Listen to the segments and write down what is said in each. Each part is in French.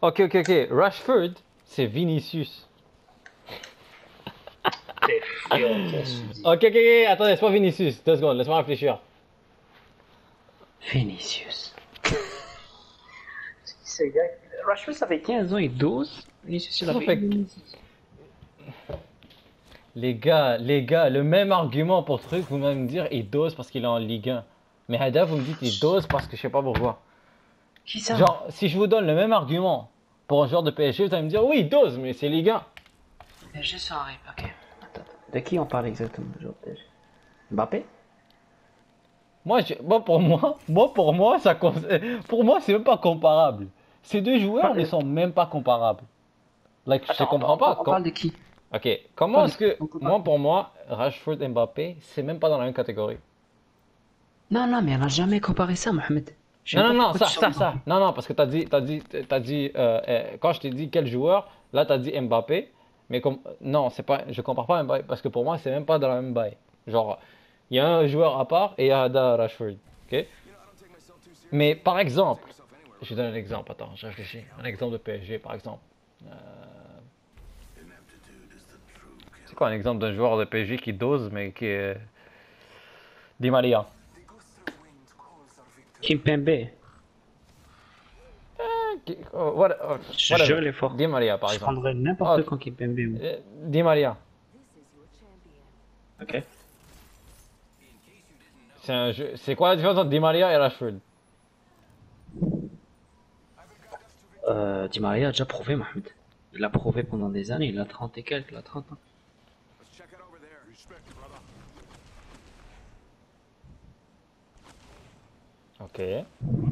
Ok. Rashford, c'est Vinicius. T'es fier, toi, je te dis. Ok. Attendez, c'est pas Vinicius. 2 secondes, laisse-moi réfléchir. Vinicius. Ce gars, Rashford, ça fait 15 ans, il dose. Vinicius, il Ça avait une fait. Vinicius. Les gars, le même argument pour truc, vous m'allez me dire, il dose parce qu'il est en Ligue 1. Mais Hada, vous me dites, il dose parce que je sais pas pourquoi. Qui ça? Genre, si je vous donne le même argument pour un joueur de PSG, vous allez me dire, oui, il dose, mais c'est Ligue 1. PSG sur un ok. Attends. De qui on parle exactement, genre PSG? Mbappé? Moi, pour moi, c'est même pas comparable. Ces deux joueurs ne Parle- sont même pas comparables. Like, je Attends, comprends pas. on parle de qui? Ok, On comment parle de est-ce qui? que, On peut pas. moi, pour moi, Rashford et Mbappé, c'est même pas dans la même catégorie. Non, non, mais on n'a jamais comparé ça, Mohamed. Je sais Non, même non, pas non, pourquoi tu ça, sors ça, Mbappé. ça. Non, non, parce que quand je t'ai dit quel joueur, là, t'as dit Mbappé. Mais comme, non, c'est pas, je compare pas Mbappé, parce que pour moi, c'est même pas dans la même bail. Genre, il y a un joueur à part et il y a Ada Rashford. Ok? Mais par exemple, je te donne un exemple, attends, je réfléchis. Un exemple de PSG, par exemple. C'est quoi un exemple d'un joueur de PSG qui dose, mais qui est. Di Maria. Kimpembe. Je jure Whatever. les forts. Di Maria, par Je exemple. prendrais n'importe Ok. quand Kimpembe. Moi. Di Maria. Ok. C'est quoi la différence entre Di Maria et Rashford? Di Maria a déjà prouvé, Mohamed. Il l'a prouvé pendant des années. Il a 30 et quelques, il a 30 ans. Ok.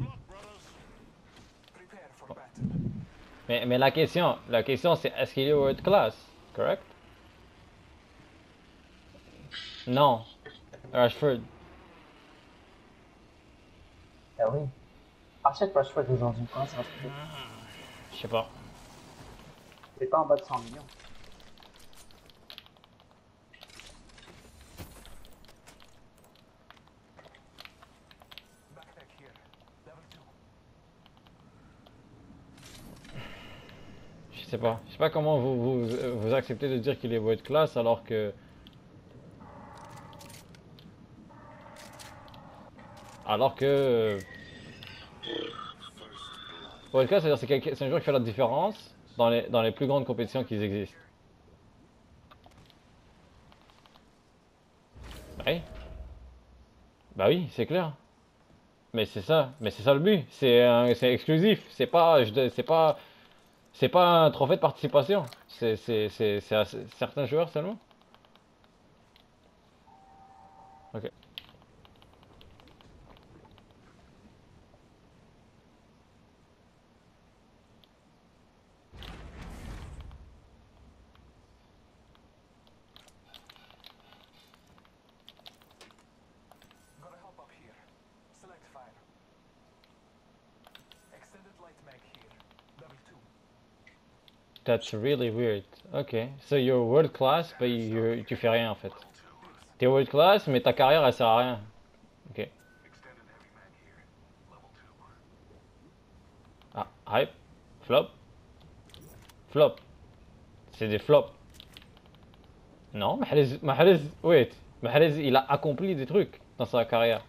Mais la question c'est est-ce qu'il est world class? Correct? Non. Rashford. Ah oui. Achète Rashford aujourd'hui. Comment ça va te coûter? Je sais pas. C'est pas en bas de 100 millions. Je sais pas. Je sais pas comment vous acceptez de dire qu'il est world class alors que. Alors que. World class, c'est-à-dire c'est un joueur qui fait la différence dans les plus grandes compétitions qui existent. Bah oui. Bah oui, c'est clair. Mais c'est ça le but. C'est exclusif. C'est pas un trophée de participation. C'est à certains joueurs seulement. Ok. That's really weird. Ok. So you're world class, but tu fais rien en fait. T'es world class, mais ta carrière elle sert à rien. Ok. Ah, hype. Flop. Flop. C'est des flops. Non, wait. Mahrez, il a accompli des trucs dans sa carrière.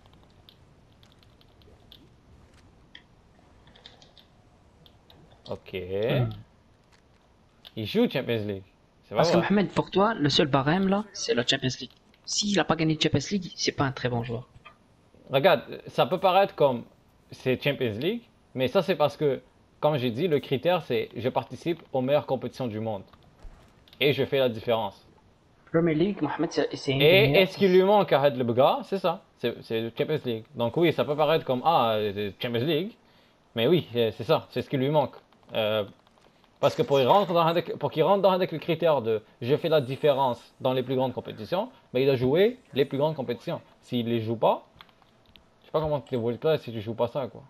Ok. Il joue Champions League. C'est pas Parce que vrai. Mohamed, pour toi, le seul barème là, c'est la Champions League. S'il a pas gagné de Champions League, c'est pas un très bon joueur. Regarde, ça peut paraître comme c'est Champions League, mais ça c'est parce que, comme j'ai dit, le critère c'est je participe aux meilleures compétitions du monde et je fais la différence. Premier League, Mohamed, c'est une des Et meilleures. est-ce qu'il lui manque à le Bega? C'est ça, c'est le Champions League. Donc oui, ça peut paraître comme c'est Champions League, mais oui, c'est ça, c'est ce qui lui manque. Euh, Parce que pour qu'il rentre avec le critère de je fais la différence dans les plus grandes compétitions, ben, il a joué les plus grandes compétitions. S'il les joue pas, je sais pas comment tu les world class si tu joues pas ça quoi.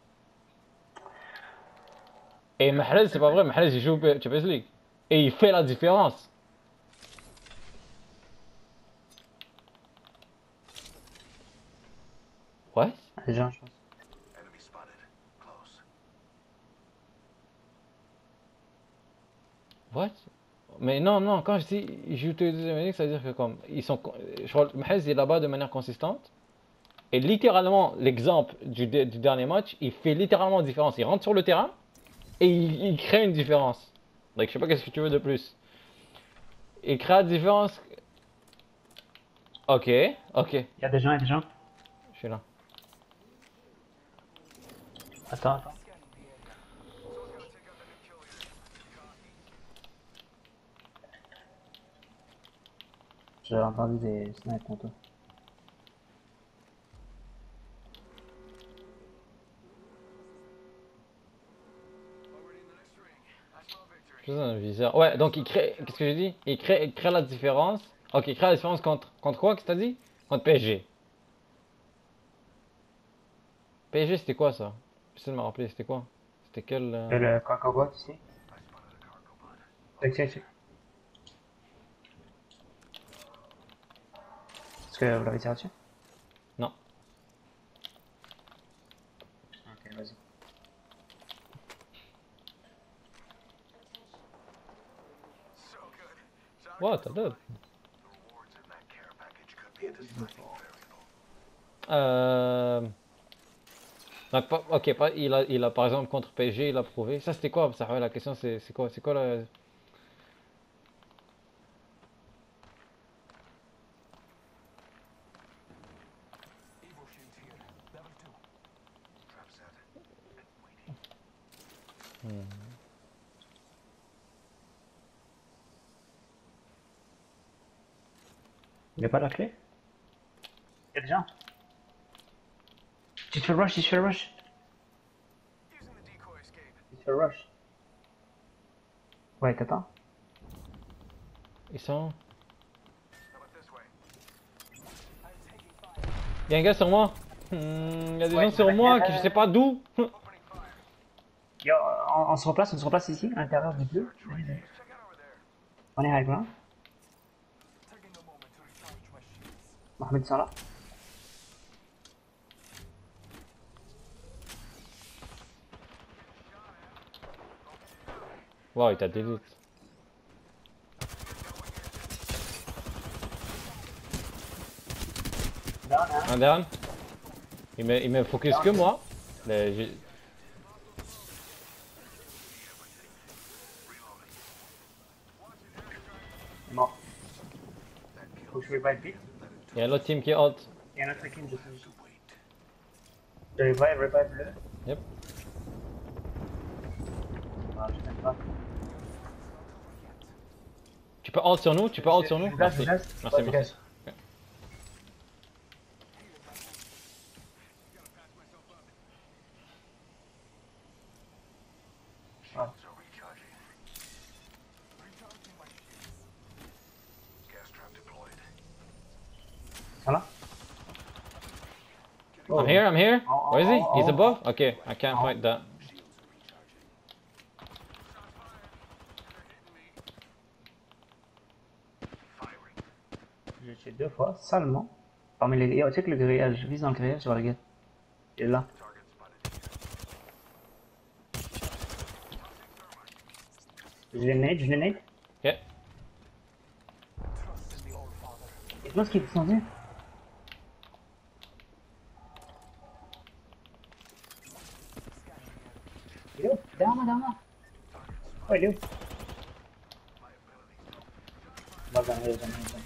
Et Mahrez, c'est pas vrai, Mahrez il joue Champions League. Et il fait la différence. Ouais. Jean, je pense. What? Mais non, non, quand je dis ils jouent tous les deuxième ligue, ça veut dire que comme ils sont, je crois que Mahrez est là-bas de manière consistante. Et littéralement, l'exemple du dernier match, il fait littéralement une différence. Il rentre sur le terrain et il crée une différence. Donc je sais pas qu'est-ce que tu veux de plus. Il crée la différence. Ok, ok, Il y a des gens, il y a des gens. je suis là. Attends, attends. J'ai entendu des snipes contre. Je suis dans le viseur. Ouais, donc il crée. Qu'est-ce que j'ai dit? Il crée la différence. Ok, il crée la différence contre quoi que t'as dit? Contre PSG. PSG, c'était quoi ça? J'essaie de me rappeler, c'était quoi? C'était quel. Le Kakobot ici. Check, check, check. Est-ce que vous l'avez tiré dessus? Non. Ok, vas-y. What? I did. Euh. Donc, ok, il a par exemple contre PSG, il a prouvé. Ça c'était quoi? Ça, ouais, la question c'est quoi? C'est quoi la. Il n'y a pas la clé? Il y a des gens. Tu te fais rush, tu te fais rush. Tu te fais rush. Ouais, t'attends. Ils sont. Il y a un gars sur moi. Il y a des Ouais, gens sur moi qui je sais pas d'où. Yo, on se replace ici, à l'intérieur du bleu. On est high ground. Mohamed Salah. Wow, il t'a delete. Down, hein. Un down. Il me focus que moi. Mais Il est mort. Faut que je revive vite. il y a l'autre team qui est out. Il y a un autre team, je sais. Je revive le. Yep. Ah, je t'aime pas. Tu peux hold sur nous? Tu peux hold sur nous? Je Merci. reste. Merci, Ouais, merci. Ok. Ah. Salah. I'm here, I'm here. Oh, Where is he? oh, He's oh, above? Okay, I can't oh. fight that. J'ai tué deux fois, salement. Parmi les. Yo, check le grillage, je vise dans le grillage, je vois le gars. Il est là. Je l'ai nade, je l'ai nade. Ok. Et toi, ce qui est descendu? Il est où? Derrière moi, derrière moi. Oh, il est où? Bah, j'en ai.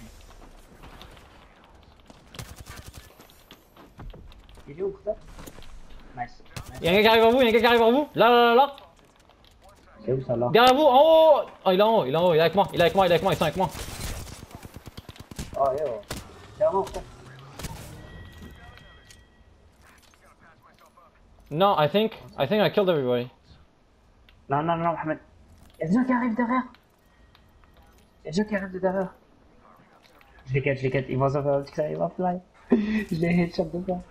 Il est où, ça? Nice. Il y a un gars qui arrive vers vous, il y a un gars qui arrive vers vous. Là, là, là, là. C'est où, ça, là? Derrière vous, en haut. Oh, il est en haut, il est en haut, il est avec moi, il est avec moi, il est avec moi, ils sont avec moi. Oh, yo. Derrière moi, ça. Non, I think I killed everybody. Non, non, non, Mohamed. Il y a des gens qui arrivent derrière. Il y a des gens qui arrivent de derrière. Je les quête. Ils vont se faire, ils vont fly. Je les headshot de ça.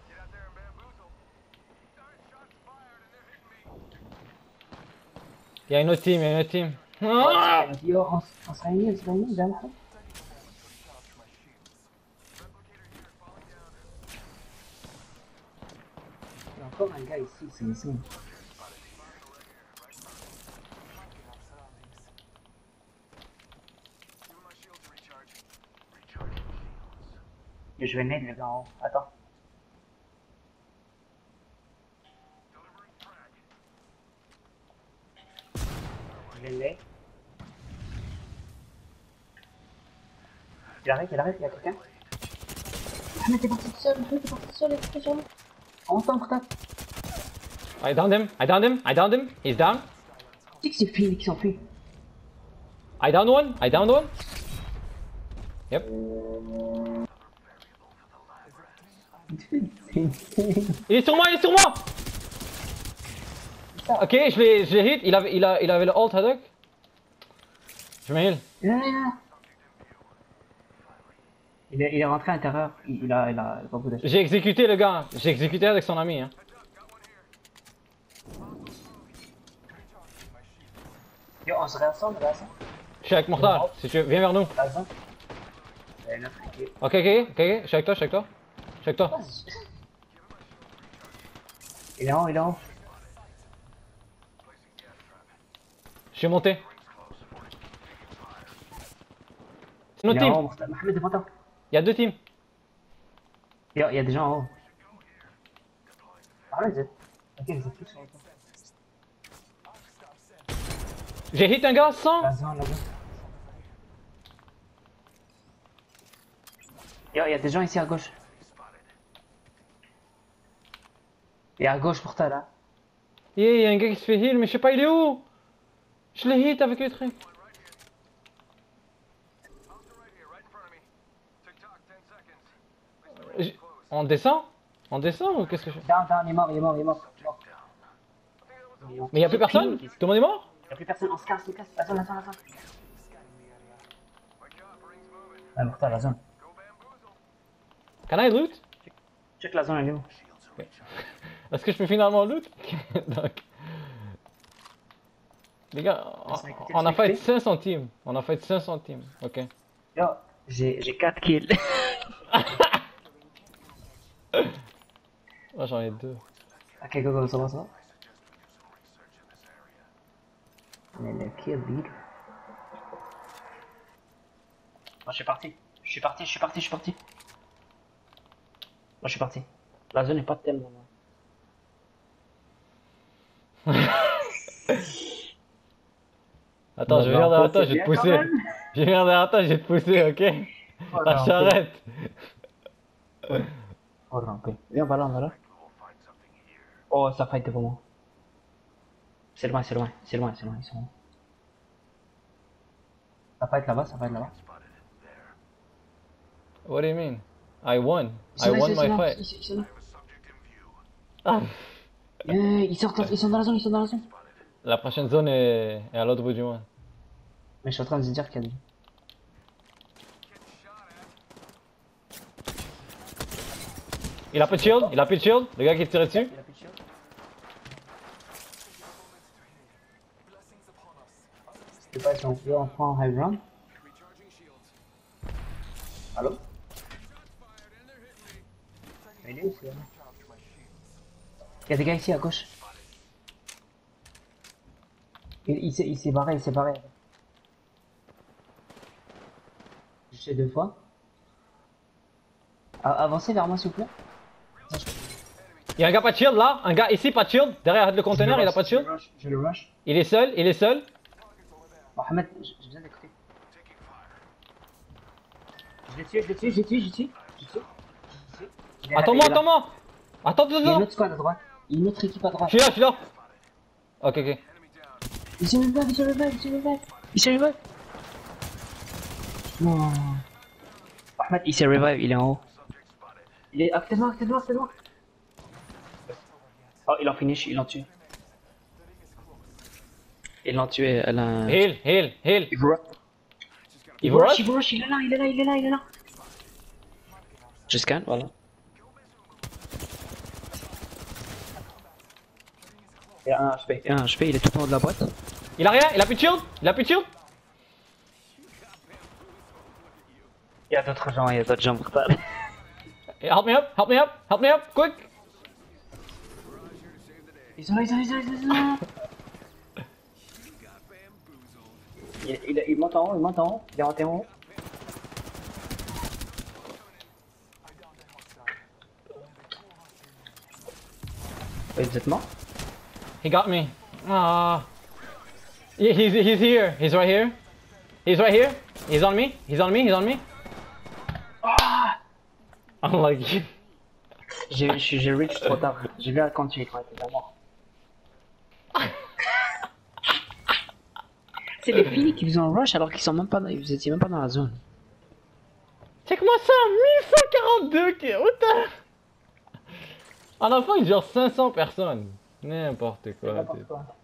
Il y a une autre team, il y a une autre team. Ah yo, on se réunit, j'aime ça. Il y a encore un gars ici, c'est insane. Je vais nade le gars en haut. Attends. Je vais nade. Il arrive, il y a quelqu'un. Ah mais t'es parti tout seul, t'es parti tout seul, il est parti sur nous. En temps, portable. I downed him. He's down. Tu sais que c'est fini qui s'enfuit. I downed one. Yep. Il est sur moi. Ok, je l'ai hit. Il avait le ult Haddock. Je me heal. Il est rentré à l'intérieur. Il a beaucoup de. J'ai exécuté le gars. J'ai exécuté avec son ami. Hein. Yo, on se rassemble, là, ça. Je suis avec Mortal. Si tu veux, viens vers nous. Raison. Ok. Je suis avec toi. Il est en haut, il est en haut. Je suis monté. C'est Il notre est en team. haut, Mohamed, devant toi. Il y a 2 teams. Yo, il y a des gens en haut. Ah, les ok, vous êtes tous sur le toit. J'ai hit un gars sans. Raison, là-bas. Yo, il y a des gens ici à gauche. Et à gauche pour toi, là. Yeah, il y a un gars qui se fait heal, mais je sais pas il est où. Je l'ai hit avec le truc. On descend ou qu'est-ce que je fais? Down, il est mort. Mais y a plus personne? Tout le monde est mort? Il y a plus personne, on se casse. Attends. Ah, pour toi, la zone. Can I loot? Check la zone, elle est où? Est-ce que je peux finalement loot? Donc... Les gars, on a fait 500 teams. Ok. Yo, j'ai 4 kills. Moi j'en ai 2. Ok, go, ça va. Mais le kill lead. Moi je suis parti. La zone est pas tellement loin. Attends, je viens derrière toi, je vais te pousser. Ok? La charrette. Oh, ramper. Viens, va là. Oh, ça fight devant moi. C'est loin, ils sont loin. Ça fight là-bas. What do you mean? I won my fight. Ils sont là. Ah. Ils sont dans la zone. La prochaine zone est à l'autre bout du monde. Mais je suis en train de se dire qu'il y a des... Il a plus de shield, le gars qui est tiré dessus. Il a plus de shield. Je sais pas si on prend high ground. Allô? Il est où, c'est là? Il y a des gars ici à gauche. Il s'est barré. Je sais 2 fois. Avancez vers moi s'il vous plaît. Il y a un gars pas de shield là, un gars ici pas de shield, derrière le conteneur il a pas de shield. Je le rush. Il est seul. Mohamed, j'ai besoin d'écouter. Je l'ai tué. Attends-moi. Attends Il y a 2 une secondes. autre squad à droite. Il y a une autre équipe à droite. Je suis là. Ok. Il se revive. Non. Ahmed, il s'est revive, il est en haut. Il est... Ah, t'es mort. Oh, ils l'ont finish, ils l'ont tué. Elle a... Heal. Il vous rush. Il vous rush? Il est là. Je scanne, voilà. Il y a un HP, il est tout en haut de la boîte. Il a rien, il a plus de shield. Il y a d'autres gens pour ça. Help me up, quick. Ils sont là. Il monte en haut, il est rentré en haut. Vous êtes mort? He got me. Ah. Yeah, he's here. He's right here. He's right here. He's on me. He's on me. He's on me. Ah! Unlucky. J'ai reach trop tard. J'ai vu quand tu es pas mort. C'est les filles qui vous ont rush alors qu'ils sont même pas dans, vous étiez même pas dans la zone. Check-moi ça, 1142 kills. What the... À la fin, il gère 500 personnes. N'importe quoi. N'importe quoi.